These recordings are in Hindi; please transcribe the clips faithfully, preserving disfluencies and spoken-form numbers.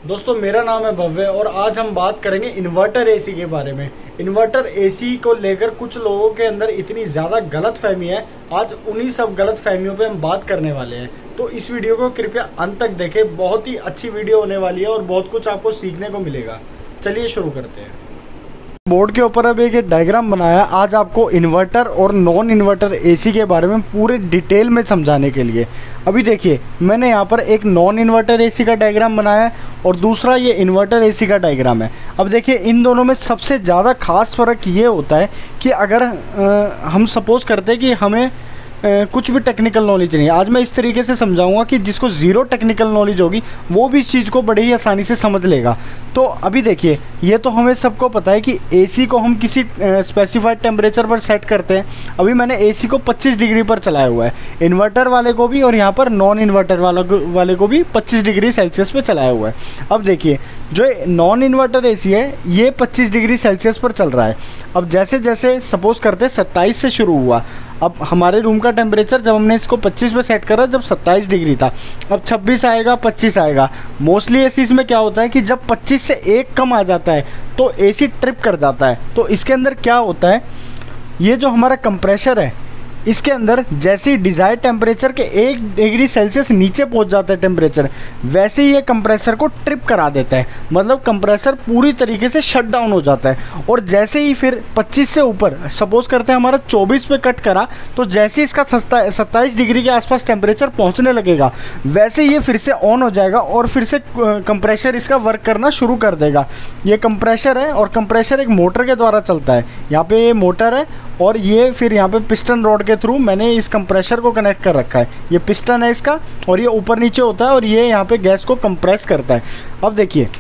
दोस्तों मेरा नाम है भव्य और आज हम बात करेंगे इन्वर्टर एसी के बारे में। इन्वर्टर एसी को लेकर कुछ लोगों के अंदर इतनी ज्यादा गलतफहमी है, आज उन्हीं सब गलतफहमियों पे हम बात करने वाले हैं। तो इस वीडियो को कृपया अंत तक देखें, बहुत ही अच्छी वीडियो होने वाली है और बहुत कुछ आपको सीखने को मिलेगा। चलिए शुरू करते हैं। बोर्ड के ऊपर अब एक डायग्राम बनाया आज आपको इन्वर्टर और नॉन इन्वर्टर एसी के बारे में पूरे डिटेल में समझाने के लिए। अभी देखिए मैंने यहाँ पर एक नॉन इन्वर्टर एसी का डायग्राम बनाया है और दूसरा ये इन्वर्टर एसी का डायग्राम है। अब देखिए इन दोनों में सबसे ज़्यादा खास फ़र्क ये होता है कि अगर आ, हम सपोज़ करते हैं कि हमें Uh, कुछ भी टेक्निकल नॉलेज नहीं है, आज मैं इस तरीके से समझाऊंगा कि जिसको ज़ीरो टेक्निकल नॉलेज होगी वो भी इस चीज़ को बड़े ही आसानी से समझ लेगा। तो अभी देखिए ये तो हमें सबको पता है कि एसी को हम किसी स्पेसिफाइड टेम्परेचर पर सेट करते हैं। अभी मैंने एसी को पच्चीस डिग्री पर चलाया हुआ है, इन्वर्टर वाले को भी और यहाँ पर नॉन इन्वर्टर वाला वाले को भी पच्चीस डिग्री सेल्सियस पर चलाया हुआ है। अब देखिए जो नॉन इन्वर्टर एसी है ये पच्चीस डिग्री सेल्सियस पर चल रहा है। अब जैसे जैसे सपोज़ करते हैं सत्ताईस से शुरू हुआ, अब हमारे रूम का टेम्परेचर जब हमने इसको पच्चीस पे सेट करा जब सत्ताईस डिग्री था, अब छब्बीस आएगा, पच्चीस आएगा। मोस्टली एसीज में क्या होता है कि जब पच्चीस से एक कम आ जाता है तो एसी ट्रिप कर जाता है। तो इसके अंदर क्या होता है, ये जो हमारा कंप्रेशर है इसके अंदर जैसे ही डिज़ायर्ड टेम्परेचर के एक डिग्री सेल्सियस नीचे पहुंच जाता है टेम्परेचर, वैसे ही ये कंप्रेसर को ट्रिप करा देता है। मतलब कंप्रेसर पूरी तरीके से शट डाउन हो जाता है। और जैसे ही फिर पच्चीस से ऊपर सपोज़ करते हैं हमारा चौबीस पे कट करा, तो जैसे इसका सत्ताईस डिग्री के आसपास टेम्परेचर पहुँचने लगेगा वैसे ये फिर से ऑन हो जाएगा और फिर से कंप्रेशर इसका वर्क करना शुरू कर देगा। ये कंप्रेशर है और कंप्रेशर एक मोटर के द्वारा चलता है। यहाँ पे ये मोटर है और ये फिर यहाँ पे पिस्टन रॉड के थ्रू मैंने इस कंप्रेशर को कनेक्ट कर रखा है। ये पिस्टन है इसका और ये ऊपर नीचे होता है और ये यहाँ पे गैस को कंप्रेस करता है। अब देखिए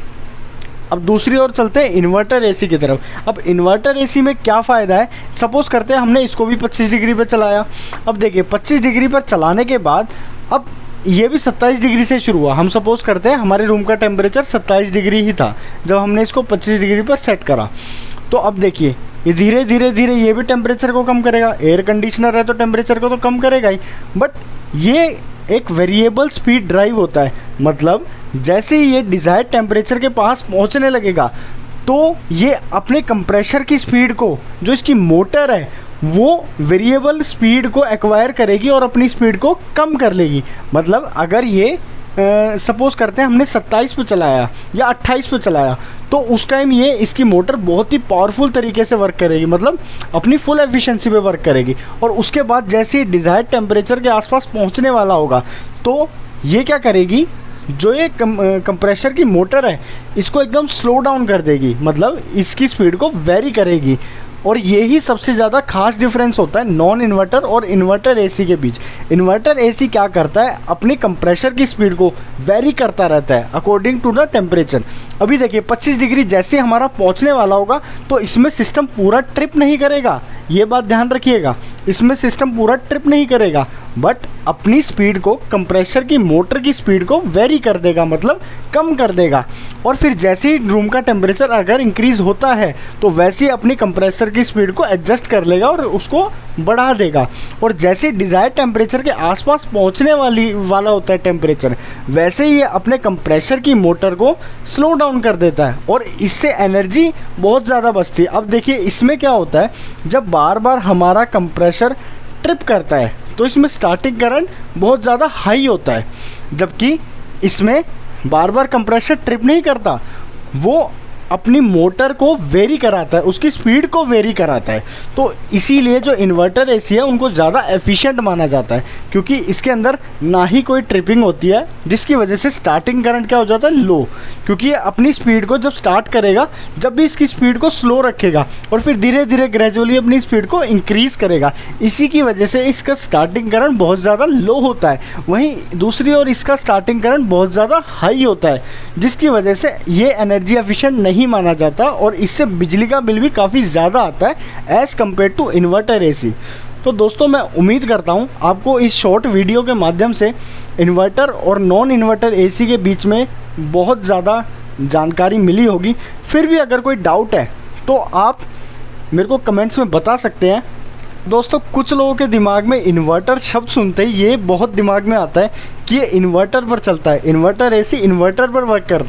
अब दूसरी ओर चलते हैं इन्वर्टर एसी की तरफ। अब इन्वर्टर एसी में क्या फ़ायदा है, सपोज़ करते हैं हमने इसको भी पच्चीस डिग्री पे चलाया। अब देखिए पच्चीस डिग्री पर चलाने के बाद अब ये भी सत्ताईस डिग्री से शुरू हुआ। हम सपोज़ करते हैं हमारे रूम का टेम्परेचर सत्ताईस डिग्री ही था जब हमने इसको पच्चीस डिग्री पर सेट करा। तो अब देखिए ये धीरे धीरे धीरे ये भी टेम्परेचर को कम करेगा। एयर कंडीशनर है तो टेम्परेचर को तो कम करेगा ही, बट ये एक वेरिएबल स्पीड ड्राइव होता है। मतलब जैसे ही ये डिज़ायर्ड टेम्परेचर के पास पहुंचने लगेगा तो ये अपने कंप्रेशर की स्पीड को, जो इसकी मोटर है, वो वेरिएबल स्पीड को एक्वायर करेगी और अपनी स्पीड को कम कर लेगी। मतलब अगर ये सपोज़ uh, करते हैं हमने सत्ताईस पे चलाया या अट्ठाईस पे चलाया तो उस टाइम ये इसकी मोटर बहुत ही पावरफुल तरीके से वर्क करेगी, मतलब अपनी फुल एफिशिएंसी पे वर्क करेगी। और उसके बाद जैसे ही डिज़ायर्ड टेम्परेचर के आसपास पहुंचने वाला होगा तो ये क्या करेगी, जो ये कंप्रेशर की मोटर है इसको एकदम स्लो डाउन कर देगी, मतलब इसकी स्पीड को वेरी करेगी। और यही सबसे ज़्यादा खास डिफरेंस होता है नॉन इन्वर्टर और इन्वर्टर एसी के बीच। इन्वर्टर एसी क्या करता है, अपनी कंप्रेशर की स्पीड को वेरी करता रहता है अकॉर्डिंग टू द टेम्परेचर। अभी देखिए पच्चीस डिग्री जैसे हमारा पहुंचने वाला होगा तो इसमें सिस्टम पूरा ट्रिप नहीं करेगा, ये बात ध्यान रखिएगा। इसमें सिस्टम पूरा ट्रिप नहीं करेगा बट अपनी स्पीड को, कंप्रेशर की मोटर की स्पीड को वेरी कर देगा, मतलब कम कर देगा। और फिर जैसे ही रूम का टेम्परेचर अगर इंक्रीज़ होता है तो वैसे ही अपनी कंप्रेसर की स्पीड को एडजस्ट कर लेगा और उसको बढ़ा देगा। और जैसे डिज़ायर्ड टेम्परेचर के आसपास पहुंचने वाली वाला होता है टेम्परेचर, वैसे ही ये अपने कंप्रेशर की मोटर को स्लो डाउन कर देता है और इससे एनर्जी बहुत ज़्यादा बचती है। अब देखिए इसमें क्या होता है, जब बार बार हमारा कंप्रेशर ट्रिप करता है तो इसमें स्टार्टिंग करंट बहुत ज़्यादा हाई होता है, जबकि इसमें बार बार कंप्रेसर ट्रिप नहीं करता, वो अपनी मोटर को वेरी कराता है, उसकी स्पीड को वेरी कराता है। तो इसीलिए जो इन्वर्टर एसी है उनको ज़्यादा एफिशिएंट माना जाता है, क्योंकि इसके अंदर ना ही कोई ट्रिपिंग होती है, जिसकी वजह से स्टार्टिंग करंट क्या हो जाता है, लो। क्योंकि ये अपनी स्पीड को जब स्टार्ट करेगा, जब भी इसकी स्पीड को स्लो रखेगा और फिर धीरे धीरे ग्रेजुअली अपनी स्पीड को इंक्रीज़ करेगा। इसी की वजह से इसका स्टार्टिंग करंट बहुत ज़्यादा लो होता है, वहीं दूसरी ओर इसका स्टार्टिंग करंट बहुत ज़्यादा हाई होता है, जिसकी वजह से ये एनर्जी एफिशिएंट नहीं माना जाता और इससे बिजली का बिल भी काफ़ी ज़्यादा आता है as compare to inverter AC. तो दोस्तों मैं उम्मीद करता हूँ आपको इस शॉर्ट वीडियो के माध्यम से इन्वर्टर और नॉन इन्वर्टर एसी के बीच में बहुत ज़्यादा जानकारी मिली होगी। फिर भी अगर कोई डाउट है तो आप मेरे को कमेंट्स में बता सकते हैं। दोस्तों कुछ लोगों के दिमाग में इन्वर्टर शब्द सुनते ही ये बहुत दिमाग में आता है कि ये इन्वर्टर पर चलता है, इन्वर्टर एसी इन्वर्टर पर वर्क करता है।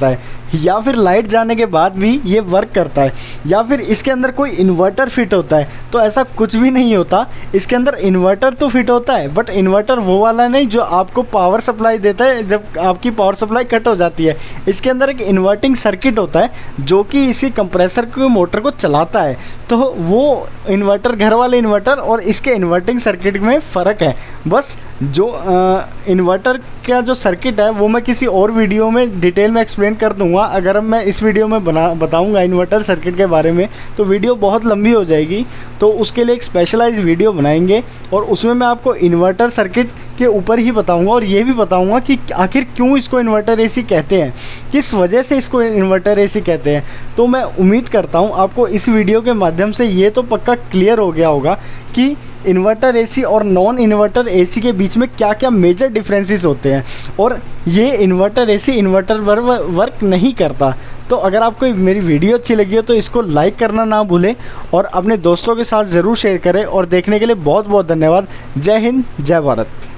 या फिर लाइट जाने के बाद भी ये वर्क करता है, या फिर इसके अंदर कोई इन्वर्टर फिट होता है, तो ऐसा कुछ भी नहीं होता। इसके अंदर इन्वर्टर तो फिट होता है, बट इन्वर्टर वो वाला नहीं जो आपको पावर सप्लाई देता है जब आपकी पावर सप्लाई कट हो जाती है। इसके अंदर एक इन्वर्टिंग सर्किट होता है जो कि इसी कंप्रेसर के मोटर को चलाता है। तो वो इन्वर्टर, घर वाले इन्वर्टर और इसके इन्वर्टिंग सर्किट में फ़र्क है। बस जो इन्वर्टर का जो सर्किट है वो मैं किसी और वीडियो में डिटेल में एक्सप्लेन कर दूंगा। अगर मैं इस वीडियो में बना बताऊंगा इन्वर्टर सर्किट के बारे में तो वीडियो बहुत लंबी हो जाएगी, तो उसके लिए एक स्पेशलाइज वीडियो बनाएंगे और उसमें मैं आपको इन्वर्टर सर्किट के ऊपर ही बताऊंगा और ये भी बताऊंगा कि आखिर क्यों इसको इन्वर्टर एसी कहते हैं, किस वजह से इसको इन्वर्टर एसी कहते हैं। तो मैं उम्मीद करता हूँ आपको इस वीडियो के माध्यम से ये तो पक्का क्लियर हो गया होगा कि इन्वर्टर एसी और नॉन इन्वर्टर एसी के बीच में क्या क्या मेजर डिफरेंसेस होते हैं, और ये इन्वर्टर एसी इन्वर्टर पर वर्क नहीं करता। तो अगर आपको मेरी वीडियो अच्छी लगी हो तो इसको लाइक करना ना भूलें और अपने दोस्तों के साथ ज़रूर शेयर करें। और देखने के लिए बहुत बहुत धन्यवाद। जय हिंद, जय भारत।